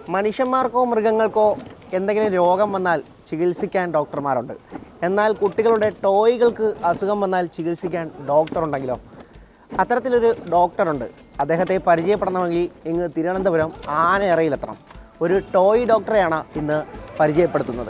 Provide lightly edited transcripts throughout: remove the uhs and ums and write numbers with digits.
മനുഷ്യന്മാർക്കോ മൃഗങ്ങൾക്കോ എന്തെങ്കിലും രോഗം വന്നാൽ ചികിത്സിക്കാൻ ഡോക്ടർമാരുണ്ട്. എന്നാൽ കുട്ടികളുടെ ടോയ്കൾക്ക് അസുഖം വന്നാൽ ചികിത്സിക്കാൻ ഡോക്ടറുണ്ടെങ്കിലോ? അത്തരത്തിലൊരു ഡോക്ടറുണ്ട്. അദ്ദേഹത്തെ പരിചയപ്പെടണമെങ്കിൽ ഇങ്ങ് തിരുവനന്തപുരം ആനയറയിലെത്തണം. ഒരു ടോയ് ഡോക്ടറെയാണ് ഇന്ന് പരിചയപ്പെടുത്തുന്നത്.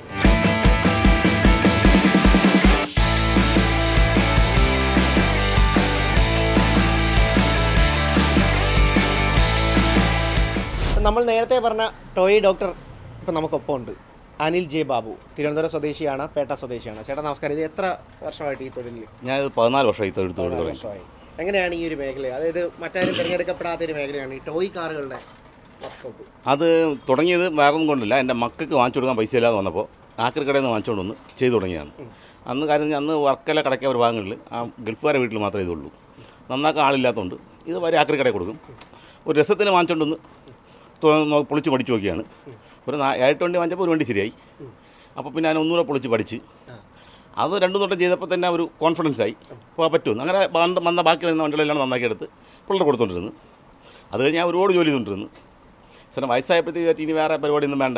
നമ്മൾ നേരത്തെ പറഞ്ഞ ടോയ് ഡോക്ടർ ഇപ്പം നമുക്കൊപ്പം ഉണ്ട്. അനിൽ ജെ ബാബു, തിരുവനന്തപുരം സ്വദേശിയാണ്, പേട്ട സ്വദേശിയാണ്. ചേട്ടാ നമസ്കാരം. ഇത് എത്ര വർഷമായിട്ട് ഈ തൊഴിലിൽ? ഞാൻ 14 വർഷമായി തൊഴിൽ തുടങ്ങി. എങ്ങനെയാണ് ഈ ഒരു മേഖല, അതായത് മറ്റാരും തിരഞ്ഞെടുക്കപ്പെടാത്തൊരു മേഖലയാണ് ഈ ടോയ് കാറുകളുടെ വർക്ക്ഷോപ്പ്? അത് തുടങ്ങിയത് വേറൊന്നും കൊണ്ടില്ല. എൻ്റെ മക്കൾക്ക് വാങ്ങിച്ചു കൊടുക്കാൻ പൈസ ഇല്ലാതെ വന്നപ്പോൾ ആക്രിക്കടയിൽ നിന്ന് വാങ്ങിച്ചുകൊണ്ട് വന്ന് ചെയ്തു തുടങ്ങിയാണ്. അന്ന് കാര്യം അന്ന് വർക്കല കടയ്ക്ക ഒരു ഭാഗങ്ങളിൽ ആ ഗൾഫുകാരെ വീട്ടിൽ മാത്രമേ ഇതുള്ളൂ. നന്നാക്കാൻ ആളില്ലാത്തതുകൊണ്ട് ഇത് വരെ ആക്രിക്കടയിൽ കൊടുക്കും. ഒരു രസത്തിന് വാങ്ങിച്ചുകൊണ്ടൊന്ന് പൊളിച്ച് പഠിച്ചു നോക്കിയാണ്. ഒരു 7 വണ്ടി വാങ്ങിച്ചപ്പോൾ ഒരു വണ്ടി ശരിയായി. അപ്പോൾ പിന്നെ ഞാൻ ഒന്നുകൂടെ പൊളിച്ച് പഠിച്ച് അത് 2 തൊട്ടം ചെയ്തപ്പോൾ തന്നെ ഒരു കോൺഫിഡൻസായി പോകാൻ പറ്റുമെന്ന്. അങ്ങനെ വന്ന ബാക്കി വരുന്ന വണ്ടികളെല്ലാം നന്നാക്കിയെടുത്ത് പിള്ളേർ കൊടുത്തുകൊണ്ടിരുന്നു. അത് കഴിഞ്ഞ് ഞാൻ ഒരുപാട് ജോലി ചെയ്തുകൊണ്ടിരുന്നു. സാറേ വയസ്സായപ്പോഴത്തേക്ക് ഇനി വേറെ പരിപാടിയൊന്നും വേണ്ട,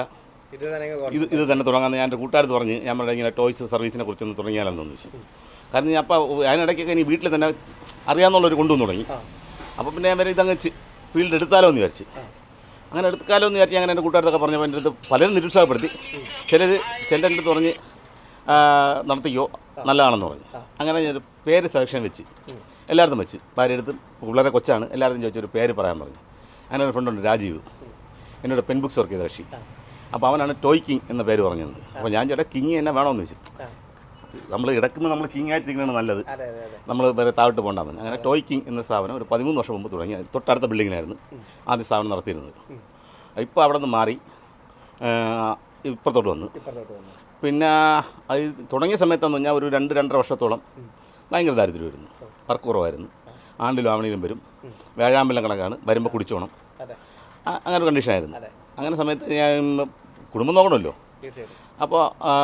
ഇത് തന്നെ തുടങ്ങാമെന്ന് ഞാൻ എൻ്റെ കൂട്ടുകാരത്ത് പറഞ്ഞ് ഞാൻ പറഞ്ഞ ഇങ്ങനെ ടോയ്സ് സർവീസിനെ കുറിച്ചൊന്ന് തുടങ്ങിയാലെന്ന് ചോദിച്ചു. കാരണം ഞാൻ അപ്പോൾ അതിനിടയ്ക്കൊക്കെ ഇനി വീട്ടിൽ തന്നെ അറിയാമെന്നുള്ളൊരു കൊണ്ടുവന്ന് തുടങ്ങി. അപ്പോൾ പിന്നെ ഞാൻ വരെ ഇതങ്ങ് ഫീൽഡ് എടുത്താലോ എന്ന് വിചാരിച്ച് അങ്ങനെ എടുക്കാലോ എന്ന് വിചാരിച്ച് അങ്ങനെ എൻ്റെ കൂട്ടുകാരത്തൊക്കെ പറഞ്ഞപ്പോൾ എൻ്റെ അടുത്ത് പലരും നിരുത്സാഹപ്പെടുത്തി. ചിലരുടെ അടുത്ത് പറഞ്ഞ് നടത്തിക്കോ നല്ലതാണെന്ന് പറഞ്ഞു. അങ്ങനെ ഞാനൊരു പേര് സെലക്ഷൻ വെച്ച് എല്ലായിടത്തും വെച്ച് ഭാര്യയെടുത്തും പിള്ളേരെ കൊച്ചാണ് എല്ലായിടത്തും ചോദിച്ചൊരു പേര് പറയാൻ പറഞ്ഞു. അങ്ങനെ ഒരു ഫ്രണ്ടുണ്ട് രാജീവ്, എന്നോട് പെൻ ബുക്സ് വർക്ക് ചെയ്ത കക്ഷി. അപ്പോൾ അവനാണ് ടോയ് കിങ് എന്ന പേര് പറഞ്ഞത്. അപ്പോൾ ഞാൻ ചേട്ടാ കിങ് എന്നെ വേണമെന്ന് വെച്ചു. നമ്മൾ കിടക്കുമ്പോൾ നമ്മൾ കിങ് ആയിട്ടിരിക്കുന്നതാണ് നല്ലത്, നമ്മൾ വേറെ താഴോട്ട് പോകണ്ടാമെന്ന്. അങ്ങനെ ടോയ് കിങ് എന്ന സ്ഥാപനം ഒരു 13 വർഷം മുമ്പ് തുടങ്ങി. തൊട്ടടുത്ത ബിൽഡിങ്ങിനായിരുന്നു ആദ്യ സ്ഥാപനം നടത്തിയിരുന്നത്. ഇപ്പോൾ അവിടെ നിന്ന് മാറി ഇപ്പുറത്തോട്ട് വന്നു. പിന്നെ അത് തുടങ്ങിയ സമയത്തെന്ന് പറഞ്ഞാൽ ഒരു 2-2.5 വർഷത്തോളം ഭയങ്കര ദാരിദ്ര്യമായിരുന്നു, വർക്ക് കുറവായിരുന്നു. ആണ്ടിലും ആവണിയിലും വരും, വ്യാഴാമ്പലം കണക്കാണ്, വരുമ്പോൾ കുടിച്ചോണം, അങ്ങനെ ഒരു കണ്ടീഷനായിരുന്നു. അങ്ങനെ സമയത്ത് ഞാൻ കുടുംബം നോക്കണമല്ലോ. അപ്പോൾ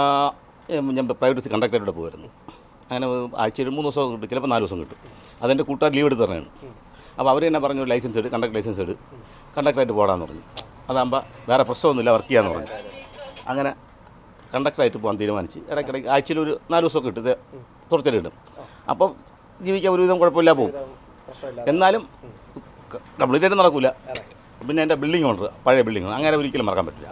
ഞാൻ പ്രൈവറ്റ് കണ്ടക്ടറായിട്ട് പോകുമായിരുന്നു. അങ്ങനെ ആഴ്ചയിൽ 3 ദിവസം കിട്ടും, ചിലപ്പോൾ 4 ദിവസം കിട്ടും. അതെൻ്റെ കൂട്ടുകാർ ലീവ് എടുത്ത് തന്നെയാണ്. അപ്പോൾ അവർ തന്നെ പറഞ്ഞു ലൈസൻസ് എടുത്ത് കണ്ടക്ടർ ലൈസൻസ് എടുത്ത് കണ്ടക്ടറായിട്ട് പോകാമെന്ന് പറഞ്ഞു. അതാകുമ്പോൾ വേറെ പ്രശ്നമൊന്നുമില്ല, വർക്ക് ചെയ്യാമെന്ന് പറഞ്ഞു. അങ്ങനെ കണ്ടക്ടറായിട്ട് പോകാൻ തീരുമാനിച്ച് ഇടയ്ക്കിടയ്ക്ക് ആഴ്ചയിൽ ഒരു 4 ദിവസമൊക്കെ കിട്ടും, തുടർച്ചയായിട്ട് കിട്ടും. അപ്പം ജീവിക്കാൻ ഒരുവിധം കുഴപ്പമില്ല പോകും. എന്നാലും കംപ്ലീറ്റായിട്ട് നടക്കില്ല. പിന്നെ എൻ്റെ ബിൽഡിംഗ് ഉണ്ട്, പഴയ ബിൽഡിംഗ്, അങ്ങനെ ഒരിക്കലും മറക്കാൻ പറ്റില്ല.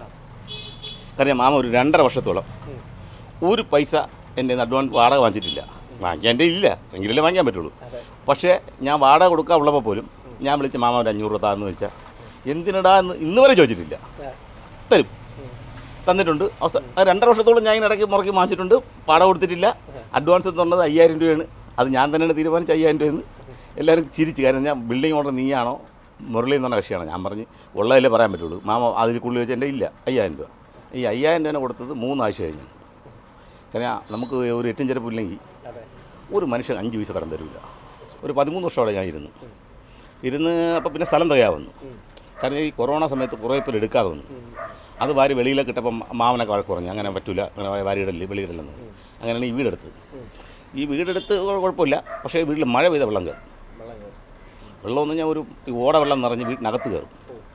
കാരണം മാമ ഒരു 2.5 വർഷത്തോളം ഒരു പൈസ എൻ്റെ അഡ്വാൻസ് വാടക വാങ്ങിച്ചിട്ടില്ല. വാങ്ങിക്കാൻ എൻ്റെ ഇല്ല, എങ്കിലല്ലേ വാങ്ങിക്കാൻ പറ്റുള്ളൂ. പക്ഷേ ഞാൻ വാടക കൊടുക്കാൻ ഉള്ളപ്പോൾ പോലും ഞാൻ വിളിച്ച് മാമ ഒരു 500 രൂപ താന്ന് വെച്ചാൽ എന്തിനടാ എന്ന് ഇന്ന് വരെ ചോദിച്ചിട്ടില്ല. തരും, തന്നിട്ടുണ്ട്. 2.5 വർഷത്തോളം ഞാൻ ഇടയ്ക്ക് മുറക്കി വാങ്ങിച്ചിട്ടുണ്ട്, വാടക കൊടുത്തിട്ടില്ല. അഡ്വാൻസ് തന്നത് 5000 രൂപയാണ്. അത് ഞാൻ തന്നെയാണ് തീരുമാനിച്ച് 5000 രൂപയെന്ന്. എല്ലാവരും ചിരിച്ച്. കാരണം ഞാൻ ബിൽഡിംഗ് ഓർഡർ നീയാണോ മുരളി എന്ന് പറഞ്ഞ കക്ഷിയാണ്. ഞാൻ പറഞ്ഞ് ഉള്ളതല്ലേ പറയാൻ പറ്റുള്ളൂ. മാമ അതിൽ കൂടുതൽ വെച്ചാൽ എൻ്റെ ഇല്ല 5000 രൂപ. ഈ 5000 രൂപ കൊടുത്തത് 3 ആഴ്ച കഴിഞ്ഞു. കാരണം നമുക്ക് ഒരു 8 ചെരുപ്പില്ലെങ്കിൽ ഒരു മനുഷ്യൻ 5 പൈസ കടം തരില്ല. ഒരു 13 വർഷത്തോടെ ഞാൻ ഇരുന്ന് അപ്പോൾ പിന്നെ സ്ഥലം തികയാവുന്നു. കാരണം ഈ കൊറോണ സമയത്ത് കുറേ പേര് എടുക്കാതെ വന്നു. അത് വാരി വെളിയിലൊക്കെ ഇട്ടപ്പം മാമനൊക്കെ വഴക്ക് പറഞ്ഞു, അങ്ങനെ പറ്റില്ല, അങ്ങനെ വാരിയിടല്ലേ വെളിയിടല്ലെന്ന്. അങ്ങനെയാണ് ഈ വീടെടുത്ത്. ഈ വീടെടുത്ത് കുഴപ്പമില്ല. പക്ഷേ വീട്ടിൽ മഴ പെയ്ത വെള്ളം കയറും. വെള്ളമെന്ന് പറഞ്ഞാൽ ഒരു ഓട വെള്ളം നിറഞ്ഞ് വീട്ടിനകത്ത് കയറും.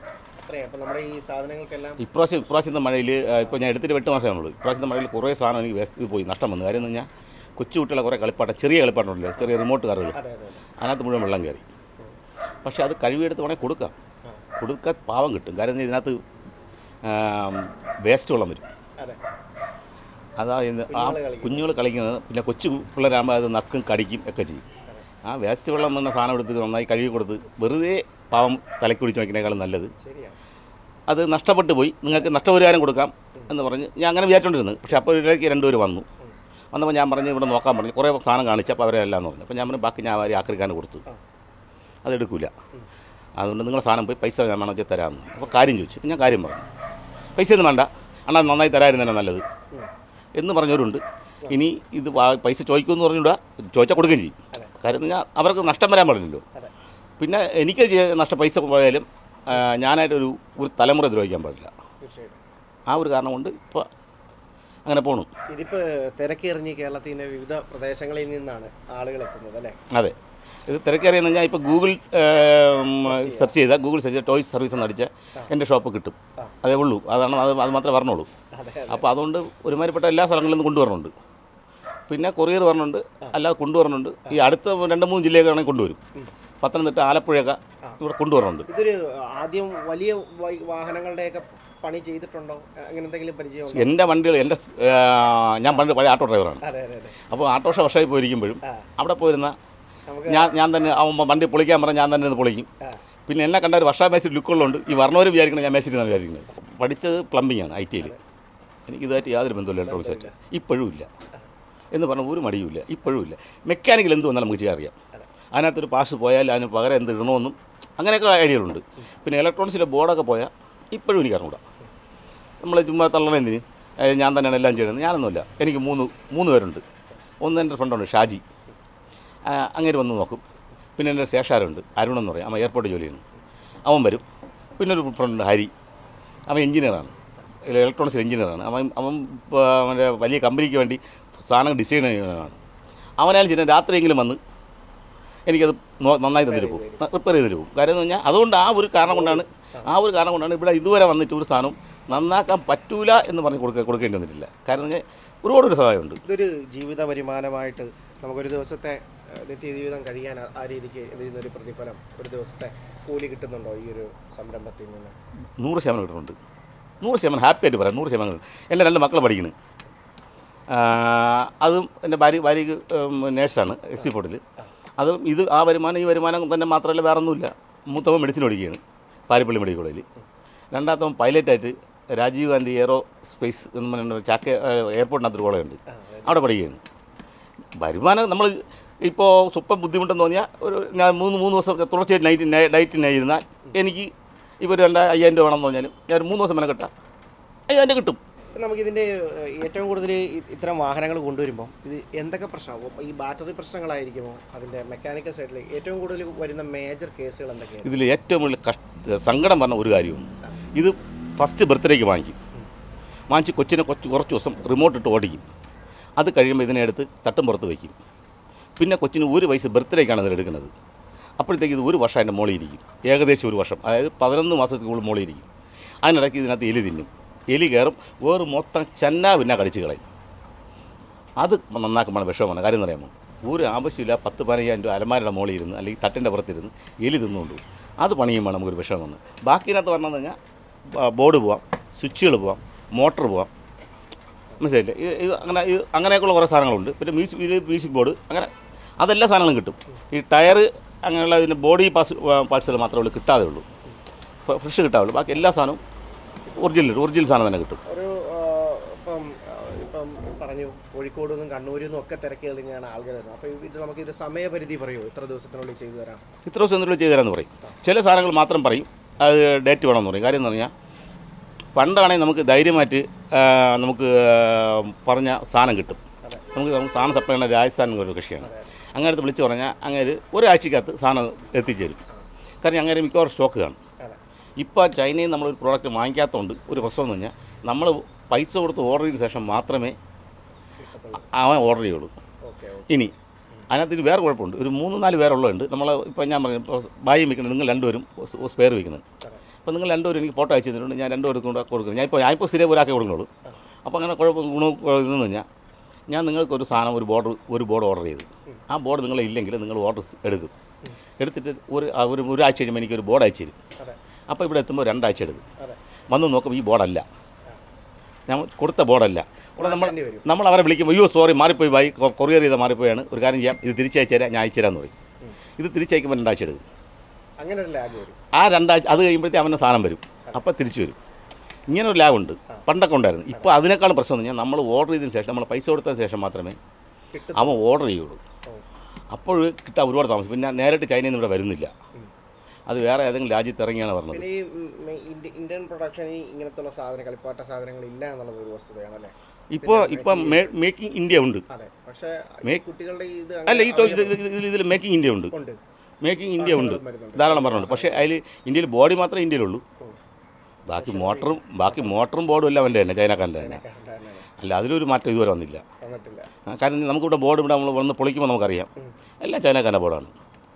ഇപ്രാവശ്യത്തെ മഴയിൽ ഇപ്പോൾ ഞാൻ എടുത്തിട്ട് 8 മാസമേ ഉള്ളൂ. ഇപ്രാവശ്യത്തെ മഴയിൽ കുറേ സാധനം എനിക്ക് ഇത് പോയി, നഷ്ടം വന്നു. കാര്യം എന്ന് പറഞ്ഞാൽ കൊച്ചു കുട്ടികളെ കുറേ കളിപ്പാട്ടം, ചെറിയ കളിപ്പാട്ടമുണ്ടല്ലോ, ചെറിയ റിമോട്ട് കാറുകൾ, അതിനകത്ത് മുഴുവൻ വെള്ളം കയറി. പക്ഷേ അത് കഴുകിയെടുത്ത് വേണമെങ്കിൽ കൊടുക്കാൻ പാവം കിട്ടും. കാര്യം ഇതിനകത്ത് വേസ്റ്റ് വെള്ളം വരും. അതാ ആ കുഞ്ഞുങ്ങൾ കളിക്കുന്നത്. പിന്നെ കൊച്ചു പിള്ളേരാകുമ്പോൾ അത് നക്കും കടിക്കും ഒക്കെ ചെയ്യും. ആ വേസ്റ്റ് വെള്ളം വന്ന സാധനം എടുത്ത് നന്നായി കഴുകി കൊടുത്ത് വെറുതെ പാവം തലയ്ക്ക് പിടിച്ച് വയ്ക്കുന്നതിനേക്കാളും നല്ലത്. അത് നഷ്ടപ്പെട്ടു പോയി, നിങ്ങൾക്ക് നഷ്ടപരിഹാരം കൊടുക്കാം എന്ന് പറഞ്ഞ് ഞാൻ അങ്ങനെ വിചാരിച്ചുകൊണ്ടിരുന്നു. പക്ഷേ അപ്പോൾ ഇതിലേക്ക് 2 പേര് വന്നപ്പോൾ ഞാൻ പറഞ്ഞു ഇവിടെ നോക്കാൻ പറഞ്ഞു. കുറേ സാധനം കാണിച്ചു. അപ്പോൾ അവരെല്ലാം പറഞ്ഞു. അപ്പോൾ ഞാൻ പറഞ്ഞു ബാക്കി ഞാൻ ആക്രിക്കാരന് കൊടുത്തു, അതെടുക്കില്ല. അതുകൊണ്ട് നിങ്ങളുടെ സാധനം പോയി പൈസ ഞാൻ വേണമെന്ന് വെച്ചാൽ തരാമെന്ന്. അപ്പോൾ കാര്യം ചോദിച്ചു. ഞാൻ കാര്യം പറഞ്ഞു, പൈസ ഒന്നും വേണ്ട അണ്ണാ, നന്നായി തരാമായിരുന്നു തന്നെ നല്ലത് എന്ന് പറഞ്ഞവരുണ്ട്. ഇനി ഇത് പൈസ ചോദിക്കുമെന്ന് പറഞ്ഞുകൂടാ, ചോദിച്ചാൽ കൊടുക്കുകയും ചെയ്യും. കാര്യം ഞാൻ അവർക്ക് നഷ്ടം വരാൻ പാടില്ലല്ലോ. പിന്നെ എനിക്ക് പൈസ പോയാലും ഞാനായിട്ടൊരു തലമുറ ദ്രോഹിക്കാൻ പാടില്ല. ആ ഒരു കാരണം കൊണ്ട് ഇപ്പോൾ അങ്ങനെ പോണു. ഇതിപ്പോൾ തിരക്കേറിഞ്ഞ് കേരളത്തിൻ്റെ വിവിധ പ്രദേശങ്ങളിൽ നിന്നാണ് ആളുകൾ എത്തുന്നത് അല്ലേ? അതെ. ഇത് തിരക്കേറിയെന്ന് പറഞ്ഞാൽ ഇപ്പോൾ ഗൂഗിൾ സെർച്ച് ചെയ്താൽ ടോയ്സ് സർവീസ് എന്ന് അടിച്ചാൽ എൻ്റെ ഷോപ്പ് കിട്ടും. അതേ ഉള്ളൂ. അത് മാത്രമേ പറഞ്ഞുള്ളൂ. അപ്പോൾ അതുകൊണ്ട് ഒരുമാതിരിപ്പെട്ട എല്ലാ സ്ഥലങ്ങളിൽ നിന്നും കൊണ്ടുവരണുണ്ട്. പിന്നെ കൊറിയർ പറഞ്ഞുണ്ട്, അല്ലാതെ കൊണ്ടുവരണുണ്ട്. ഈ അടുത്ത 2-3 ജില്ലയൊക്കെയാണെങ്കിൽ കൊണ്ടുവരും. പത്തനംതിട്ട, ആലപ്പുഴയൊക്കെ ഇവിടെ കൊണ്ടുവരണുണ്ട്. ഇതൊരു ആദ്യം വലിയ വാഹനങ്ങളുടെയൊക്കെ പണി ചെയ്തിട്ടുണ്ടോ? അങ്ങനെ എന്തെങ്കിലും പരിചയം? എൻ്റെ വണ്ടികൾ ഞാൻ പണ്ട് പഴയ ആട്ടോ ഡ്രൈവറാണ്. അപ്പോൾ ആട്ടോഷ വർഷമായി പോയിരിക്കുമ്പോഴും അവിടെ പോയിരുന്ന ഞാൻ തന്നെ വണ്ടി പൊളിക്കാൻ പറഞ്ഞാൽ ഞാൻ തന്നെ പൊളിക്കും. പിന്നെ എന്നെ കണ്ട ഒരു വർഷ മേശിരി ലുക്കുള്ളതുകൊണ്ട് ഈ വർണ്ണവരും വിചാരിക്കണം ഞാൻ മേശിരി എന്നാണ് വിചാരിക്കുന്നത്. പഠിച്ചത് പ്ലംബിങ്ങാണ് ITയിൽ. എനിക്ക് ഇതായിട്ട് യാതൊരു ബന്ധമില്ല ഇലക്ട്രോണിക്സായിട്ട്. ഇപ്പോഴും ഇല്ല എന്ന് പറഞ്ഞാൽ ഒരു മടിയുമില്ല. ഇപ്പോഴും ഇല്ല. മെക്കാനിക്കൽ എന്ത് വന്നാലും നമുക്ക് ചെയ്യാൻ അറിയാം. അതിനകത്തൊരു പാസ് പോയാൽ അതിന് പകരം എന്ത് ഇടണമെന്നും അങ്ങനെയൊക്കെ ഐഡിയകളുണ്ട്. പിന്നെ ഇലക്ട്രോണിക്സിലെ ബോർഡൊക്കെ പോയാൽ ഇപ്പോഴും എനിക്ക് അറിഞ്ഞൂടാ. നമ്മൾ ചുമ്മാ തള്ളണതിന് ഞാൻ തന്നെയാണ് എല്ലാം ചെയ്യുന്നത്. ഞാനൊന്നുമില്ല. എനിക്ക് മൂന്ന് പേരുണ്ട്. ഒന്ന് എൻ്റെ ഫ്രണ്ടുണ്ട് ഷാജി, അങ്ങനെ വന്ന് നോക്കും. പിന്നെ എൻ്റെ ശേഷാരുണ്ട്, അരുണെന്ന് പറയും. അവൻ എയർപോർട്ട് ജോലിയാണ്, അവൻ വരും. പിന്നെ ഒരു ഫ്രണ്ട് ഹരി, അവൻ എഞ്ചിനീയറാണ്, ഇലക്ട്രോണിക്സ് എഞ്ചിനീയറാണ്. അവൻ്റെ വലിയ കമ്പനിക്ക് വേണ്ടി സാധനങ്ങൾ ഡിസൈൻ ചെയ്യുന്നതാണ്. അവനാലും ചെയ്യുന്ന രാത്രിയെങ്കിലും വന്ന് എനിക്കത് നന്നായി തന്നിട്ട് പോകും, റിപ്പയർ ചെയ്തിട്ട് പോകും. കാര്യം എന്ന് പറഞ്ഞാൽ അതുകൊണ്ട് ആ ഒരു കാരണം കൊണ്ടാണ് ഇവിടെ ഇതുവരെ വന്നിട്ട് ഒരു സാധനം നന്നാക്കാൻ പറ്റൂല എന്ന് പറഞ്ഞ് കൊടുക്കേണ്ടി വന്നിട്ടില്ല. കാരണം എന്ന് പറഞ്ഞാൽ ഒരുപാട് സഹായമുണ്ട്. ഇതൊരു ജീവിത വരുമാനമായിട്ട് നമുക്കൊരു ദിവസത്തെ നിത്യജീവിതം കഴിയാൻ ആ രീതിക്ക് ഇതിനൊരു പ്രതിഫലം, ഒരു ദിവസത്തെ കൂലി കിട്ടുന്നുണ്ടോ ഈ ഒരു സംരംഭത്തിൽ നിന്ന്? 100% കിട്ടുന്നുണ്ട്. 100% ഹാപ്പി ആയിട്ട് പറയാം. 100% എൻ്റെ 2 മക്കൾ പഠിക്കുന്നത്. അതും എൻ്റെ ഭാര്യയ്ക്ക് നേഴ്സാണ് SP ഫോർട്ടിൽ. അതും ആ വരുമാനം ഈ വരുമാനം തന്നെ മാത്രമല്ല, വേറെ ഒന്നുമില്ല. മൂത്തവൻ മെഡിസിൻ പഠിക്കുകയാണ് പാരിപ്പള്ളി മെഡിക്കൽ കോളേജിൽ. രണ്ടാമത്തവൻ പൈലറ്റായിട്ട് രാജീവ് ഗാന്ധി എയറോസ്പേസ് എന്ന് പറഞ്ഞ എയർപോർട്ടിനകത്തൊരു കോളേജുണ്ട്, അവിടെ പഠിക്കുകയാണ്. വരുമാനം നമ്മൾ ഇപ്പോൾ സ്വപ്പം ബുദ്ധിമുട്ടെന്ന് തോന്നിയാൽ ഞാൻ മൂന്ന് ദിവസം തുടർച്ചയായിട്ട് ഡയറ്റിനായിരുന്നാൽ എനിക്ക് ഇപ്പോൾ ഒരു 2,500 രൂപ വേണമെന്ന് പറഞ്ഞാലും ഞാൻ 3 ദിവസം മെനക്കെട്ടാൽ 5,000 കിട്ടും. നമുക്കിതിൻ്റെ ഏറ്റവും കൂടുതൽ ഇത്തരം വാഹനങ്ങൾ കൊണ്ടുവരുമ്പോൾ ഇത് എന്തൊക്കെ പ്രശ്നമാകും? ഈ ബാറ്ററി പ്രശ്നങ്ങളായിരിക്കുമോ? അതിൻ്റെ മെക്കാനിക്കൽ സൈഡിൽ ഏറ്റവും കൂടുതൽ വരുന്ന മേജർ കേസുകൾ എന്തൊക്കെയാണ്? ഇതിൽ ഏറ്റവും കൂടുതൽ സങ്കടം പറഞ്ഞ ഒരു കാര്യമാണ്, ഇത് ഫസ്റ്റ് ബർത്ത്ഡേക്ക് വാങ്ങിച്ച് കൊച്ചിനെ കുറച്ച് ദിവസം റിമോട്ട് ഇട്ട് ഓടിക്കും. അത് കഴിയുമ്പോൾ ഇതിനെടുത്ത് തട്ടും പുറത്ത് വയ്ക്കും. പിന്നെ കൊച്ചിന് 1 വയസ്സ് ബർത്ത്ഡേക്കാണ് ഇതിലെടുക്കുന്നത്. അപ്പോഴത്തേക്ക് ഇത് 1 വർഷം അതിൻ്റെ മോളിയിരിക്കും, ഏകദേശം 1 വർഷം, അതായത് 11 മാസത്തിൽ മോളിയിരിക്കും. അതിനിടയ്ക്ക് ഇതിനകത്ത് എലി തിന്നും. എലി കയറും, വേറെ മൊത്തം പിന്നെ കടിച്ച് കളയും. അത് നന്നാക്കുമ്പോൾ വിഷമമാണ്. കാര്യം എന്ന് പറയുമ്പോൾ ഒരു ആവശ്യമില്ല 10-15,000 രൂപ അലമാരയുടെ മോളിൽ ഇരുന്ന് അല്ലെങ്കിൽ തട്ടിൻ്റെ പുറത്തിരുന്ന് എലി തിന്നുകൊണ്ട് അത് പണിയുമ്പോൾ നമുക്കൊരു വിഷമമാണ്. ബാക്കിനകത്ത് പറഞ്ഞതെന്ന് പറഞ്ഞാൽ ബോർഡ് പോവാം, സ്വിച്ചുകൾ പോവാം, മോട്ടർ പോവാം, മനസ്സിലായില്ലേ? അങ്ങനെയൊക്കെയുള്ള കുറേ സാധനങ്ങളുണ്ട്. പിന്നെ മ്യൂസിക് ബോർഡ്, അങ്ങനെ അതെല്ലാ സാധനങ്ങളും കിട്ടും. ഈ ടയർ അങ്ങനെയുള്ള ഇതിൻ്റെ ബോഡി പാർട്സുകൾ മാത്രമേ ഉള്ളൂ കിട്ടാതെ ഉള്ളൂ, ഫ്രഷ് കിട്ടാവുള്ളൂ. ബാക്കി എല്ലാ സാധനവും ഒറിജിനൽ സാധനം തന്നെ കിട്ടും. ഇപ്പം പറഞ്ഞു കോഴിക്കോട് നിന്നും കണ്ണൂരിൽ നിന്നും ഒക്കെ തിരക്കി കഴിഞ്ഞാണ് ആൾക്കാർ വരുന്നത്. അപ്പോൾ ഇത് നമുക്കിത് സമയപരിധി പറയുമോ? ഇത്ര ദിവസത്തിനുള്ളിൽ ചെയ്തു തരാം, ഇത്ര ദിവസത്തിനുള്ളിൽ ചെയ്തു തരാമെന്ന് പറയും. ചില സാധനങ്ങൾ മാത്രം പറയും അത് ഡേറ്റ് വേണമെന്ന് പറയും. കാര്യം എന്ന് പറഞ്ഞാൽ പണ്ടാണെങ്കിൽ നമുക്ക് ധൈര്യമായിട്ട് നമുക്ക് പറഞ്ഞ സാധനം കിട്ടും. നമുക്ക് സാധനം സപ്ലൈ ചെയ്യുന്ന രാജസ്ഥാൻ ഒരു കൃഷിയാണ്. അങ്ങനത്തെ വിളിച്ച് പറഞ്ഞാൽ അങ്ങനെ ഒരാഴ്ചക്കകത്ത് സാധനം എത്തിച്ചേരും. കാരണം അങ്ങനെ മിക്കവാറും സ്റ്റോക്ക് കാണും. ഇപ്പോൾ ചൈനയിൽ നിന്ന് നമ്മളൊരു പ്രോഡക്റ്റ് വാങ്ങിക്കാത്തതുകൊണ്ട് ഒരു പ്രശ്നം എന്ന് പറഞ്ഞാൽ നമ്മൾ പൈസ കൊടുത്ത് ഓർഡർ ചെയ്തതിന് ശേഷം മാത്രമേ അവൻ ഓർഡർ ചെയ്യുള്ളൂ. ഇനി അതിനകത്ത് വേറെ കുഴപ്പമുണ്ട്. ഒരു 3-4 പേരുള്ളതുണ്ട്. നമ്മൾ ഇപ്പോൾ ഞാൻ പറഞ്ഞു, ഇപ്പോൾ ബായി വിൽക്കുന്നത് നിങ്ങൾ 2 പേരും സ്പെയർ വിൽക്കുന്നത്. അപ്പോൾ നിങ്ങൾ 2 പേരും എനിക്ക് ഫോട്ടോ അയച്ചു തന്നിട്ടുണ്ട്, ഞാൻ 2 പേർക്ക് കൊടുക്കുന്നത്. ഞാനിപ്പോൾ സ്ഥിരം ഒരാൾക്ക് കൊടുക്കുന്നുള്ളൂ. അപ്പോൾ അങ്ങനെ ഇതെന്ന് പറഞ്ഞാൽ ഞാൻ നിങ്ങൾക്ക് ഒരു സാധനം ഒരു ബോർഡ് ഓർഡർ ചെയ്ത് ആ ബോർഡ് നിങ്ങളെ ഇല്ലെങ്കിൽ നിങ്ങൾ ഓർഡർ എടുത്തിട്ട് ഒരാഴ്ച കഴിയുമ്പോൾ എനിക്കൊരു ബോർഡ് അയച്ചു തരും. അപ്പോൾ ഇവിടെ എത്തുമ്പോൾ 2 ആഴ്ച എടുക്കും. വന്ന് നോക്കുമ്പോൾ ഈ ബോർഡല്ല, ഞാൻ കൊടുത്ത ബോർഡല്ല. ഇവിടെ നമ്മൾ അവരെ വിളിക്കുമ്പോൾ അയ്യോ സോറി മാറിപ്പോയി, കൊറിയർ ചെയ്താൽ മാറിപ്പോയാണ്, ഒരു കാര്യം ചെയ്യാം, ഇത് തിരിച്ചയച്ചു തരാം, ഞാൻ അയച്ചു തരാമെന്ന് പറയും. ഇത് തിരിച്ചയക്കുമ്പോൾ 2 ആഴ്ച എടുക്കും. ആ 2 ആഴ്ച അത് കഴിയുമ്പോഴത്തേക്ക് അവൻ്റെ സാധനം വരും, അപ്പോൾ തിരിച്ചു വരും. ഇങ്ങനെ ഒരു ലാഭമുണ്ട്, പണ്ടൊക്കെ ഉണ്ടായിരുന്നു. ഇപ്പോൾ അതിനേക്കാളും പ്രശ്നം എന്ന് പറഞ്ഞാൽ നമ്മൾ ഓർഡർ ചെയ്തതിന് ശേഷം, നമ്മൾ പൈസ കൊടുത്തതിന് ശേഷം മാത്രമേ അവൻ ഓർഡർ ചെയ്യുള്ളൂ. അപ്പോൾ കിട്ടാൻ ഒരുപാട് താമസം. പിന്നെ നേരിട്ട് ചൈനയിൽ നിന്ന് ഇവിടെ വരുന്നില്ല, അത് വേറെ ഏതെങ്കിലും രാജ്യത്ത് ഇറങ്ങിയാണ് പറഞ്ഞത്. ഇന്ത്യൻ പ്രൊഡക്ഷനിൽ ഇങ്ങനത്തുള്ള സാധനം കളിപ്പാട്ട സാധനങ്ങൾ ഇല്ല എന്നുള്ളത് ഒരു വസ്തുതയാണല്ലേ? ഇപ്പം മേക്കിംഗ് ഇന്ത്യ ഉണ്ട്. അല്ല, ഇതിൽ മേക്കിംഗ് ഇന്ത്യ ഉണ്ട്, മേക്കിംഗ് ഇന്ത്യ ഉണ്ട്, ധാരാളം പറഞ്ഞുണ്ട്. പക്ഷേ അതിൽ ഇന്ത്യയിൽ ബോഡി മാത്രമേ ഇന്ത്യയിലുള്ളൂ. ബാക്കി മോട്ടറും ബോർഡും എല്ലാം എൻ്റെ തന്നെ, ചൈനക്കാരൻ്റെ തന്നെ. അല്ല, അതിലൊരു മാറ്റം ഇതുവരെ വന്നില്ല. കാരണം നമുക്കിവിടെ ബോർഡ് ഇവിടെ നമ്മൾ വന്ന് പൊളിക്കുമ്പോൾ നമുക്കറിയാം എല്ലാം ചൈനക്കാരൻ്റെ ബോർഡാണ്.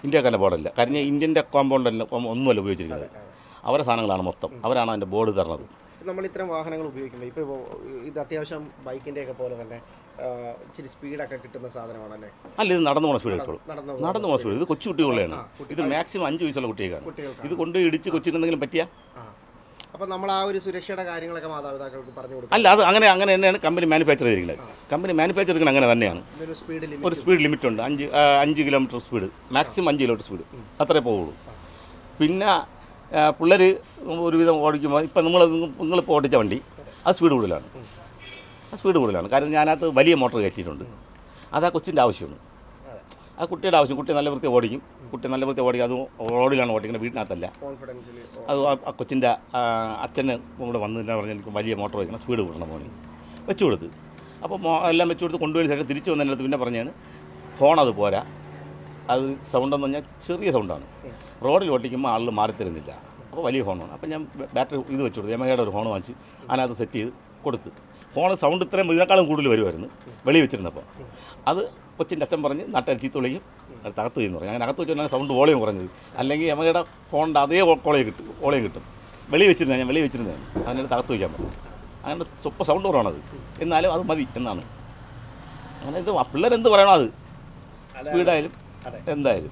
ഇന്ത്യക്കാരൻ്റെ ബോർഡല്ല. കാരണം ഇന്ത്യൻ്റെ കോമ്പൗണ്ടല്ല, ഒന്നുമല്ല ഉപയോഗിച്ചിരിക്കുന്നത്. അവരുടെ സാധനങ്ങളാണ് മൊത്തം. അവരാണ് അതിൻ്റെ ബോർഡ് തരുന്നത്. നമ്മൾ ഇത്തരം വാഹനങ്ങൾ ഉപയോഗിക്കുമ്പോൾ ഇപ്പോൾ ഇത് അത്യാവശ്യം ബൈക്കിൻ്റെയൊക്കെ പോലെ തന്നെ ഇച്ചിരി സ്പീഡൊക്കെ കിട്ടുന്ന സാധനമാണല്ലേ? അല്ല, ഇത് നടന്നു പോകുന്ന സ്പീഡ് കിട്ടുള്ളൂ. നടന്നു പോകുന്ന സ്പീഡ്. ഇത് കൊച്ചു കുട്ടികളെയാണ്. ഇത് മാക്സിമം 5 വയസ്സുള്ള കുട്ടികൾക്കാണ്. ഇത് കൊണ്ട് ഇടിച്ച് കൊച്ചിനെന്തെങ്കിലും പറ്റിയാൽ അപ്പോൾ നമ്മൾ ആ ഒരു സുരക്ഷയുടെ കാര്യങ്ങളൊക്കെ മാതാപിതാക്കൾക്ക് പറഞ്ഞു കൊടുക്കും. അല്ല, അത് അങ്ങനെ തന്നെയാണ് കമ്പനി മാനുഫാക്ചർ ചെയ്തിരിക്കുന്നത്. കമ്പനി മാനുഫാക്ചർ ചെയ്യുന്നത് അങ്ങനെ തന്നെയാണ്. ഒരു സ്പീഡ് ലിമിറ്റ് ഉണ്ട്. 5 kilometre speed, maximum 5 kilometre speed അത്രേ പോവുള്ളൂ. പിന്നെ പിള്ളേർ ഒരുവിധം ഓടിക്കുമ്പോൾ ഇപ്പം നിങ്ങളിപ്പോൾ ഓടിച്ച വണ്ടി അത് സ്പീഡ് കൂടുതലാണ്. കാരണം ഞാനകത്ത് വലിയ മോട്ടോർ കയറ്റിയിട്ടുണ്ട്. അത് ആ കൊച്ചിൻ്റെ ആവശ്യമാണ്. ആ കുട്ടിയുടെ ആവശ്യം. കുട്ടി നല്ല വൃത്തി ഓടിക്കും. അത് റോഡിലാണ് ഓടിക്കുന്നത്, വീട്ടിനകത്തല്ല. അത് ആ കൊച്ചിൻ്റെ അച്ഛന് ഇവിടെ വന്നില്ല പറഞ്ഞ് എനിക്ക് വലിയ മോട്ടോർ വയ്ക്കണം, സ്പീഡ് കൂട്ടണം മോനെ വെച്ചു കൊടുത്ത്. അപ്പോൾ എല്ലാം വെച്ചു കൊടുത്ത് കൊണ്ടുപോയി ശേഷം തിരിച്ചു വന്നതിനകത്ത് പിന്നെ പറഞ്ഞാണ് ഹോൺ അത് പോരാ, അത് സൗണ്ടെന്ന് പറഞ്ഞാൽ ചെറിയ സൗണ്ടാണ്. റോഡിൽ ഓടിക്കുമ്പോൾ ആളുകൾ മാറി തരുന്നില്ല. അപ്പോൾ വലിയ ഹോണാണ്. അപ്പോൾ ഞാൻ ബാറ്ററി ഇത് വെച്ചു കൊടുത്തു. യമഹയുടെ ഒരു ഹോൺ വാങ്ങിച്ച് അതിനകത്ത് സെറ്റ് ചെയ്ത് കൊടുത്ത്. ഹോൺ സൗണ്ട് ഇത്രയും ഇതിനേക്കാളും കൂടുതൽ വരുമായിരുന്നു വെളി വെച്ചിരുന്നപ്പോൾ. അത് കൊച്ചിൻ്റെ അച്ഛൻ പറഞ്ഞ് നാട്ടുകാർ ചീത്ത വിളിക്കും, അത് തകർത്ത് ചെയ്യുന്നു പറഞ്ഞു. അങ്ങനെ അകത്ത് വെച്ചാൽ സൗണ്ട് വോളിയം കുറഞ്ഞത്. അല്ലെങ്കിൽ യമഹയുടെ ഹോണിൻ്റെ അതേ വോളിയം കിട്ടും. വെളി വെച്ചിരുന്നതാണ് അതിനകത്ത് തകർത്ത് വയ്ക്കാൻ പറഞ്ഞു. അങ്ങനെ സൗണ്ട് കുറവാണത്. എന്നാലും അത് മതി എന്നാണ്. അങ്ങനെ ഇത് പിള്ളേരെന്ത് പറയണോ അത് സ്പീഡായാലും എന്തായാലും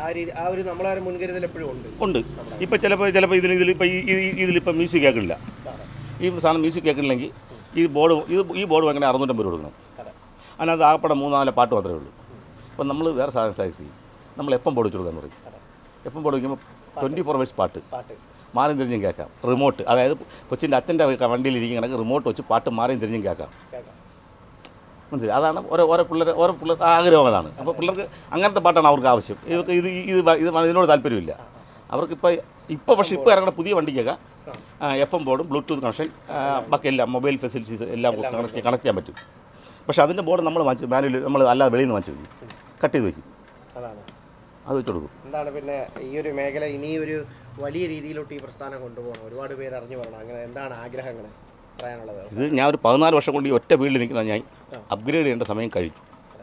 ഉണ്ട്. ഇപ്പം ചിലപ്പോൾ ഇതിലിപ്പോൾ മ്യൂസിക് കേൾക്കില്ല. ഈ സാധനം മ്യൂസിക് കേൾക്കില്ലെങ്കിൽ ഈ ബോർഡ് അങ്ങനെ 650 കൊടുക്കണം. അതിനകത്ത് ആകപ്പെടെ 3-4 പാട്ട് മാത്രമേ ഉള്ളൂ. അപ്പം നമ്മൾ വേറെ സാധനം സജസ്റ്റ് ചെയ്യും. നമ്മൾ FM ബോർഡ് വെച്ച് കൊടുക്കാൻ പറയും. FM ബോർഡ് വയ്ക്കുമ്പോൾ 24 hours പാട്ട് മാറിയും തിരിഞ്ഞും കേൾക്കാം. റിമോട്ട്, അതായത് കൊച്ചിൻ്റെ അച്ഛൻ്റെ വണ്ടിയിലിരിക്കണമെങ്കിൽ റിമോട്ട് വെച്ച് പാട്ട് മാറിയും തിരിഞ്ഞും കേൾക്കാം. മനസ്സിലായി? അതാണ് ഓരോ പിള്ളേർ ആഗ്രഹം അതാണ്. അപ്പോൾ പിള്ളേർക്ക് അങ്ങനത്തെ പാട്ടാണ് അവർക്ക് ആവശ്യം. ഇവർക്ക് ഇതിനോട് താല്പര്യമില്ല അവർക്ക്. പക്ഷേ ഇപ്പോൾ ഇറങ്ങുന്ന പുതിയ വണ്ടിക്കൊക്കെ FM ബോർഡും ബ്ലൂടൂത്ത് കണക്ഷൻ ബാക്കി എല്ലാം മൊബൈൽ ഫെസിലിറ്റീസ് എല്ലാം കണക്ട് ചെയ്യാൻ പറ്റും. പക്ഷേ അതിൻ്റെ ബോർഡ് നമ്മൾ അല്ലാതെ വെളിയിൽ നിന്ന് വാങ്ങിച്ചു വയ്ക്കും, കട്ട് ചെയ്ത് വയ്ക്കും. അത് വെച്ച് കൊടുക്കും. എന്താണ് പിന്നെ ഈ ഒരു മേഖല ഇനിയൊരു വലിയ രീതിയിലോട്ട് ഈ പ്രസ്ഥാനം കൊണ്ടുപോകണം, ഒരുപാട് പേര് അറിഞ്ഞു പറയണം, അങ്ങനെ എന്താണ് ആഗ്രഹങ്ങൾ പറയാനുള്ളത്? ഇത് ഞാൻ ഒരു 14 വർഷം കൊണ്ട് ഈ ഒറ്റ വീട്ടിൽ നിൽക്കുന്ന ഞാൻ അപ്ഗ്രേഡ് ചെയ്യേണ്ട സമയം കഴിഞ്ഞു.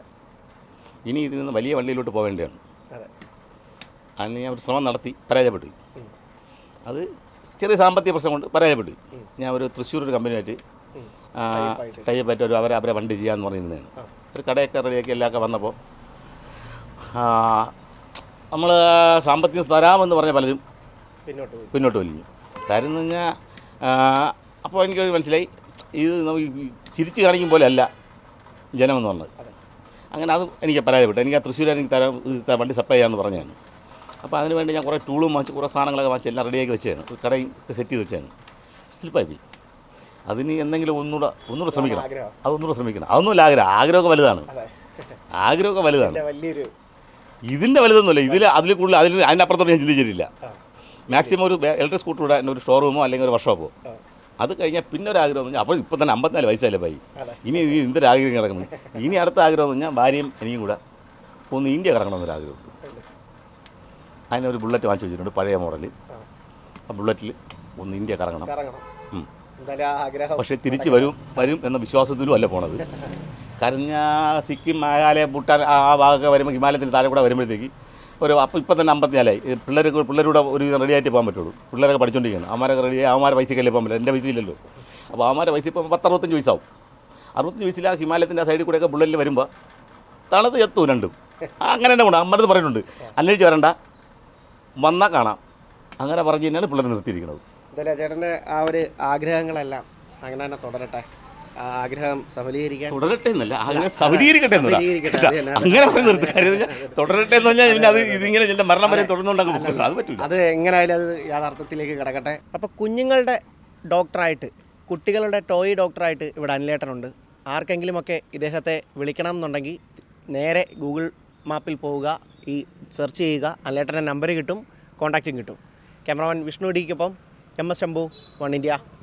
ഇനി ഇതിൽ നിന്ന് വലിയ വണ്ടിയിലോട്ട് പോകേണ്ടതാണ്. അതിന് ഞാൻ ഒരു ശ്രമം നടത്തി, പരാജയപ്പെട്ടു. അത് ചെറിയ സാമ്പത്തിക പ്രശ്നം കൊണ്ട് പരാജയപ്പെട്ടു. ഞാൻ ഒരു തൃശ്ശൂർ ഒരു കമ്പനിയായിട്ട് ടൈപ്പായിട്ട് അവരെ വണ്ടി ചെയ്യാമെന്ന് പറഞ്ഞിരുന്നതാണ്. ഒരു കടയൊക്കെ റെഡിയാക്കി എല്ലാമൊക്കെ വന്നപ്പോൾ നമ്മൾ സാമ്പത്തികം തരാമെന്ന് പറഞ്ഞ പലരും പിന്നോട്ട് വലിഞ്ഞു. കാര്യം എന്ന് പറഞ്ഞാൽ അപ്പോൾ എനിക്കൊരു മനസ്സിലായി, ഇത് നമുക്ക് ചിരിച്ച് കാണിക്കും പോലെ അല്ല ജനമെന്ന് പറഞ്ഞത്. അങ്ങനെ അത് എനിക്ക് പരാജയപ്പെട്ടു. എനിക്ക് ആ തൃശ്ശൂർ എനിക്ക് വണ്ടി സപ്ലൈ ചെയ്യാമെന്ന് പറഞ്ഞതാണ്. അപ്പോൾ അതിനുവേണ്ടി ഞാൻ കുറേ ടൂളും വാങ്ങിച്ച് കുറേ സാധനങ്ങളൊക്കെ വാങ്ങിച്ച് എല്ലാം റെഡിയാക്കി വെച്ചാണ്, കടയും ഒക്കെ സെറ്റ് ചെയ്ത് വെച്ചാണ്. സ്ലിപ്പായി. അതിന് എന്തെങ്കിലും ഒന്നുകൂടെ ശ്രമിക്കണം. അതൊന്നുമില്ല. ആഗ്രഹമൊക്കെ വലുതാണ്. ഇതിൻ്റെ വലുതൊന്നുമില്ല. അതിൽ കൂടുതൽ അതിൻ്റെ അപ്പുറത്തോട്ട് ഞാൻ ചിന്തിച്ചിട്ടില്ല. മാക്സിമം ഒരു ഇലക്ട്രിക് സ്കൂട്ടർ ഇടാൻ ഒരു ഷോറൂമോ അല്ലെങ്കിൽ ഒരു വർക്ക്ഷോപ്പോ, അത് കഴിഞ്ഞാൽ പിന്നെ ഒരു ആഗ്രഹം എന്ന് പറഞ്ഞാൽ അപ്പോൾ ഇപ്പോൾ തന്നെ 54 വയസ്സല്ലേ പോയി. ഇനി എന്തൊരു ആഗ്രഹം കിടക്കുന്നത്. ഇനി അടുത്ത ആഗ്രഹം എന്ന് പറഞ്ഞാൽ ഭാര്യയും എനിക്കും കൂടെ ഒന്ന് ഇന്ത്യ കറങ്ങണമെന്നൊരാഗ്രഹമുണ്ട്. അതിനൊരു ബുള്ളറ്റ് വാങ്ങിച്ച് വെച്ചിട്ടുണ്ട്, പഴയ മോഡൽ. ആ ബുള്ളറ്റിൽ ഒന്ന് ഇന്ത്യ കറങ്ങണം. പക്ഷേ തിരിച്ച് വരും എന്ന വിശ്വാസത്തിലും അല്ല പോണത്. കാരണം സിക്കിം, മേഘാലയ, ഭൂട്ടാൻ ആ ഭാഗമൊക്കെ വരുമ്പോൾ ഹിമാലയത്തിന് താഴെ കൂടെ വരുമ്പോഴത്തേക്ക് അപ്പോൾ ഇപ്പം തന്നെ 54 പിള്ളേരുടെ ഒരു റെഡിയായിട്ട് പോകാൻ പറ്റുള്ളൂ. പിള്ളേരൊക്കെ പഠിച്ചുകൊണ്ടിരിക്കുകയാണ്. അവന്മാരൊക്കെ റെഡിയായി അവന്മാരെ പൈസക്കല്ലേ പോകാൻ പറ്റില്ല. എൻ്റെ പൈസയില്ലല്ലോ. അപ്പോൾ അവന്മാരെ പൈസ ഇപ്പം 10-65 വയസ്സാവും. 65 വയസ്സിൽ ആ ഹിമാലയത്തിൻ്റെ ആ സൈഡിൽ കൂടെയൊക്കെ ബുള്ളറ്റിൽ വരുമ്പോൾ തണുത്ത് എത്തും രണ്ടും. അങ്ങനെ തന്നെ കൊണ്ട് അമ്മരത് പറയുന്നുണ്ട്, അന്വേഷിച്ച് വരണ്ട, വന്നാൽ കാണാം. അങ്ങനെ പറഞ്ഞ് തന്നെയാണ് പിള്ളേർ നിർത്തിയിരിക്കുന്നത്. എന്തായാലും ചേട്ടൻ്റെ ആ ഒരു ആഗ്രഹങ്ങളെല്ലാം അങ്ങനെ തന്നെ തുടരട്ടെ. ആഗ്രഹം സഫലീകരിക്കാൻ തുടരട്ടെ എന്നല്ല, ആഗ്രഹം സഫലീകരിക്കട്ടെ എന്നല്ല, അങ്ങനെ പറഞ്ഞ് നിർത്തുകാര്യം തുടരട്ടെ എന്ന് പറഞ്ഞാൽ പിന്നെ അത് ഇതിങ്ങനെ എൻ്റെ മരണം വരെ തുടർന്നുകൊണ്ടങ്ങ് പോകുന്നത് അത് പറ്റില്ല. അത് എങ്ങനെയായാലും അത് യാഥാർത്ഥ്യത്തിലേക്ക് കിടക്കട്ടെ. അപ്പോൾ കുഞ്ഞുങ്ങളുടെ ഡോക്ടറായിട്ട്, കുട്ടികളുടെ ടോയ് ഡോക്ടറായിട്ട് ഇവിടെ അനിലേട്ടനുണ്ട്. ആർക്കെങ്കിലുമൊക്കെ ഇദ്ദേഹത്തെ വിളിക്കണം എന്നുണ്ടെങ്കിൽ നേരെ ഗൂഗിൾ മാപ്പിൽ പോവുക, ഈ സെർച്ച് ചെയ്യുക, അനിലേട്ടൻ്റെ നമ്പർ കിട്ടും, കോൺടാക്റ്റും കിട്ടും. ക്യാമറമാൻ വിഷ്ണു ഡിക്കൊപ്പം MS ശംഭു, 1 India.